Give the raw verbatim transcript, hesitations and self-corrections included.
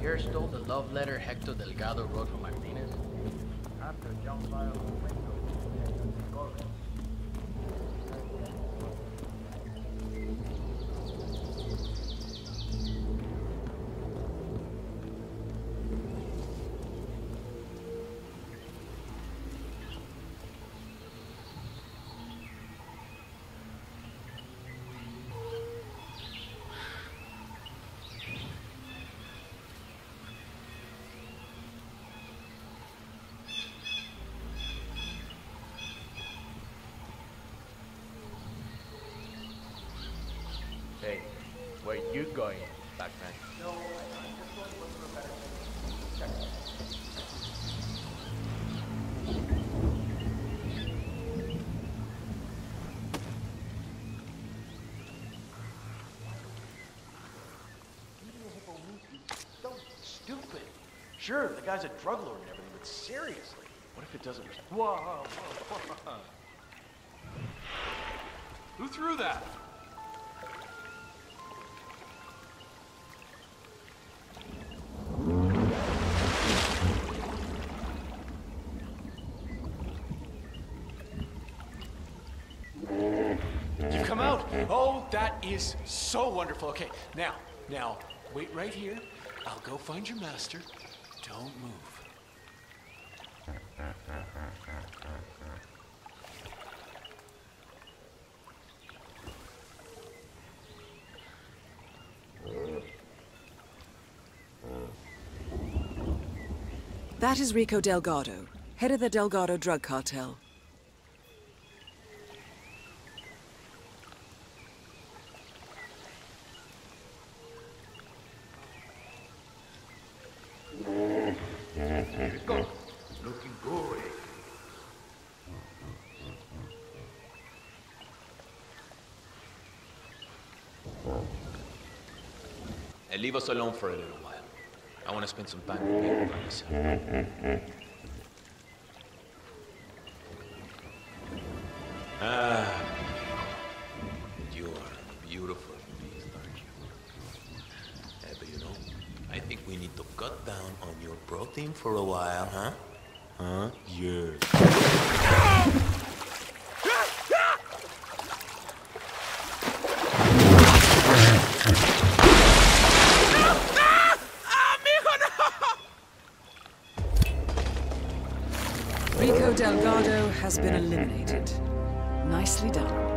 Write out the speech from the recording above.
sure stole the love letter Hector Delgado wrote from Martinez? After John filed a Franco, Jorge. Hey, where you going, Batman? No, I'm just going to look for a better place. Check it. Leaving a Hippo meat is so stupid. Sure, the guy's a drug lord and everything, but seriously, what if it doesn't... Whoa, whoa, whoa, whoa. Who threw that? You come out? Oh, that is so wonderful. Okay, now, now, wait right here. I'll go find your master. Don't move. That is Rico Delgado, head of the Delgado drug cartel. Go. Looking good. And leave us alone for a little while. I want to spend some time with you by myself. Ah, you are a beautiful beast, aren't you? Hey, but you know, I think we need to cut down on your protein for a while, huh? Huh? Yes. Rico Delgado has been eliminated. Nicely done.